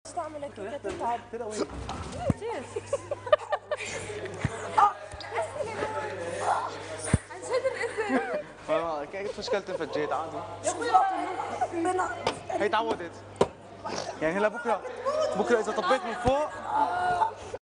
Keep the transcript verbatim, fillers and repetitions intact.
استعمل كيكه تتعب عن جد الاسم كيف مشكلتي فجيت عادي يا اخويا هي تعودت يعني هلا بكره بكره اذا طبيت من فوق